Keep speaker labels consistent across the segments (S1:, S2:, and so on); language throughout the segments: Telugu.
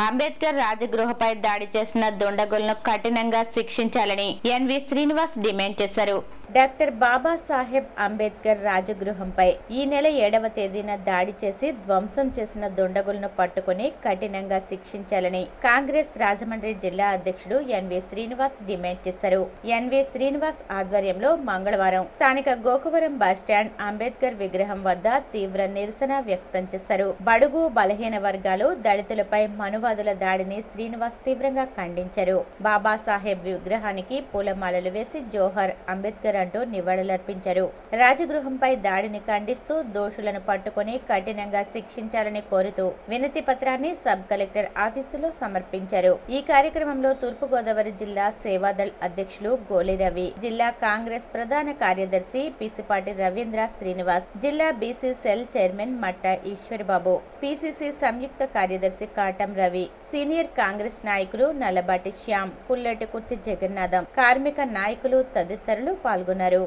S1: అంబేద్కర్ రాజగృహపై దాడి చేసిన దుండగులను కఠినంగా శిక్షించాలని ఎన్వి శ్రీనివాస్ డిమాండ్ చేశారు. డాక్టర్ బాబాసాహెబ్ అంబేద్కర్ రాజగృహంపై ఈ నెల 7వ తేదీన దాడి చేసి ధ్వంసం చేసిన దుండగులను పట్టుకుని కఠినంగా శిక్షించాలని కాంగ్రెస్ రాజమండ్రి జిల్లా అధ్యక్షుడు ఎన్వి శ్రీనివాస్ డిమాండ్ చేశారు. ఎన్వి శ్రీనివాస్ ఆధ్వర్యంలో మంగళవారం స్థానిక గోకవరం బస్టాండ్ అంబేద్కర్ విగ్రహం వద్ద తీవ్ర నిరసన వ్యక్తం చేశారు. బడుగు బలహీన వర్గాలు దళితులపై మనువాదుల దాడిని శ్రీనివాస్ తీవ్రంగా ఖండించారు. బాబాసాహెబ్ విగ్రహానికి పూలమాలలు వేసి జోహర్ అంబేద్కర్ అంటూ నివాళులర్పించారు. రాజగృహంపై దాడిని ఖండిస్తూ దోషులను పట్టుకుని కఠినంగా శిక్షించాలని కోరుతూ వినతి పత్రాన్ని సబ్ కలెక్టర్ ఆఫీసులో సమర్పించారు. ఈ కార్యక్రమంలో తూర్పుగోదావరి జిల్లా సేవాదళ్ అధ్యక్షులు గోలి రవి, జిల్లా కాంగ్రెస్ ప్రధాన కార్యదర్శి పిసిపాటి రవీంద్ర శ్రీనివాస్, జిల్లా బీసీ సెల్ చైర్మన్ మట్ట ఈశ్వర్బాబు, పిసిసి సంయుక్త కార్యదర్శి కాటం రవి, సీనియర్ కాంగ్రెస్ నాయకులు నల్లబాటి శ్యామ్, పుల్లటి కుర్తి జగన్నాథం, కార్మిక నాయకులు తదితరులు పాల్గొన్నారు.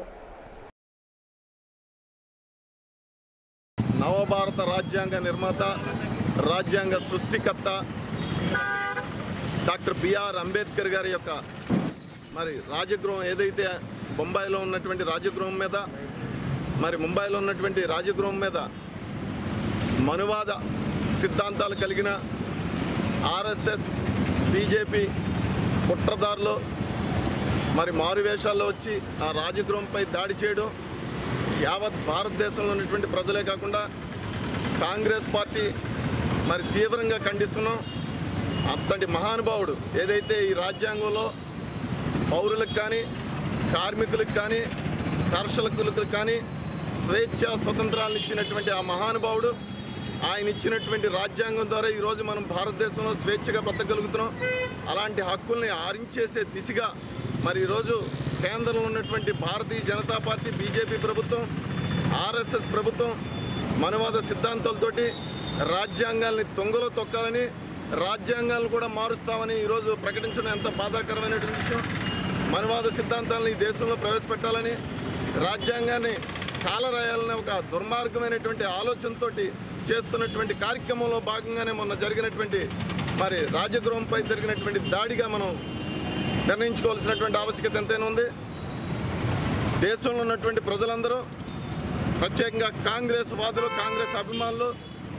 S2: నవభారత రాజ్యాంగ నిర్మాత, రాజ్యాంగ సృష్టికర్త డాక్టర్ బిఆర్ అంబేద్కర్ గారి యొక్క రాజగృహం ఏదైతే బొంబాయిలో ఉన్నటువంటి రాజగృహం మీద ముంబైలో ఉన్నటువంటి రాజగృహం మీద మనువాద సిద్ధాంతాలు కలిగిన ఆర్ఎస్ఎస్ బీజేపీ కుట్రదారులు మారువేషాల్లో వచ్చి ఆ రాజగృహంపై దాడి చేయడం యావత్ భారతదేశంలో ఉన్నటువంటి ప్రజలే కాకుండా కాంగ్రెస్ పార్టీ తీవ్రంగా ఖండిస్తున్నాం. అంతటి మహానుభావుడు ఏదైతే ఈ రాజ్యాంగంలో పౌరులకు కానీ కార్మికులకు కానీ కర్షకులకు కానీ స్వేచ్ఛా స్వతంత్రాలను ఇచ్చినటువంటి ఆ మహానుభావుడు ఆయన ఇచ్చినటువంటి రాజ్యాంగం ద్వారా ఈరోజు మనం భారతదేశంలో స్వేచ్ఛగా బ్రతకగలుగుతున్నాం. అలాంటి హక్కుల్ని ఆరించేసే దిశగా ఈరోజు కేంద్రంలో ఉన్నటువంటి భారతీయ జనతా పార్టీ, బీజేపీ ప్రభుత్వం, ఆర్ఎస్ఎస్ ప్రభుత్వం మనువాద సిద్ధాంతాలతోటి రాజ్యాంగాల్ని తొంగలో తొక్కాలని, రాజ్యాంగాలను కూడా మారుస్తామని ఈరోజు ప్రకటించడం ఎంత బాధాకరమైనటువంటి విషయం. మనువాద సిద్ధాంతాలను ఈ దేశంలో ప్రవేశపెట్టాలని, రాజ్యాంగాన్ని కాలరాయాలనే ఒక దుర్మార్గమైనటువంటి ఆలోచనతో చేస్తున్నటువంటి కార్యక్రమంలో భాగంగానే మొన్న జరిగినటువంటి రాజగృహంపై జరిగినటువంటి దాడిగా మనం నిర్ణయించుకోవాల్సినటువంటి ఆవశ్యకత ఎంతైనా ఉంది. దేశంలో ఉన్నటువంటి ప్రజలందరూ, ప్రత్యేకంగా కాంగ్రెస్ వాదులు, కాంగ్రెస్ అభిమానులు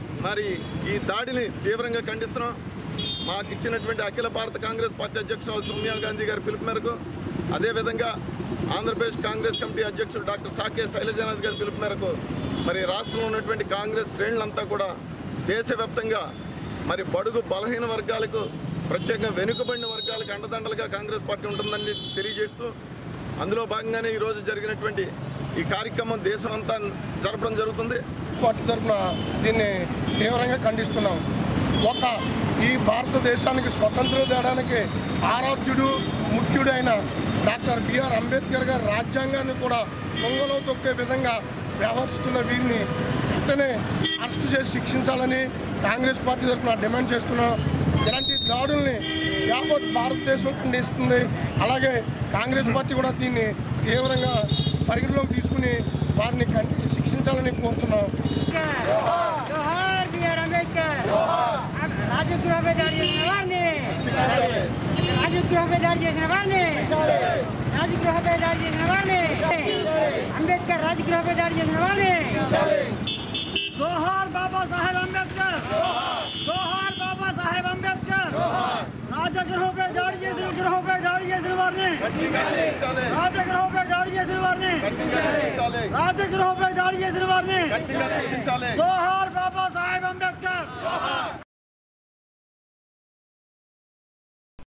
S2: ఈ దాడిని తీవ్రంగా ఖండిస్తున్నాం. మాకు ఇచ్చినటువంటి అఖిల భారత కాంగ్రెస్ పార్టీ అధ్యక్షురాలు సోనియా గాంధీ గారి పిలుపు మేరకు, అదేవిధంగా ఆంధ్రప్రదేశ్ కాంగ్రెస్ కమిటీ అధ్యక్షుడు డాక్టర్ సాకే శైలజానాథ్ గారి పిలుపు మేరకు రాష్ట్రంలో ఉన్నటువంటి కాంగ్రెస్ శ్రేణులంతా కూడా దేశవ్యాప్తంగా బడుగు బలహీన వర్గాలకు, ప్రత్యేకంగా వెనుకబడిన వర్గాలకు అండదండలుగా కాంగ్రెస్ పార్టీ ఉంటుందని తెలియజేస్తూ, అందులో భాగంగానే ఈరోజు జరిగినటువంటి ఈ కార్యక్రమం దేశం అంతా జరపడం జరుగుతుంది.
S3: పార్టీ తరఫున దీన్ని తీవ్రంగా ఖండిస్తున్నాం. ఈ భారతదేశానికి స్వతంత్రం తేడానికి ఆరాధ్యుడు, ముఖ్యుడు అయిన డాక్టర్ బిఆర్ అంబేద్కర్ గారి రాజ్యాంగాన్ని కూడా పొంగలో తొక్కే విధంగా వ్యవహరిస్తున్న వీరిని వెంటనే అరెస్ట్ చేసి శిక్షించాలని కాంగ్రెస్ పార్టీ తరఫున డిమాండ్ చేస్తున్నాం. ఇలాంటి దాడుల్ని యావత్ భారతదేశం ఖండిస్తుంది. అలాగే కాంగ్రెస్ పార్టీ కూడా దీన్ని తీవ్రంగా పరిగణలోకి తీసుకుని వారిని శిక్షించాలని కోరుతున్నాం.
S4: రాజగృహపై దాడి చేసిన వారిని, రాజగృహపై దాడి చేసిన వారిని, రాజగృహపై దాడి చేసిన వారిని, అంబేద్కర్ రాజగృహపై దాడి చేసిన వారిని, జోహార్ బాబాసాహెబ్ అంబేద్కర్, జోహార్ బాబాసాహెబ్ అంబేద్కర్. రాజగృహపై దాడి చేసిన వారిని, రాజగృహపై దాడి చేసిన వారిని, రాజగృహపై దాడి చేసిన వారిని, జోహార్ బాబాసాహెబ్ అంబేద్కర్.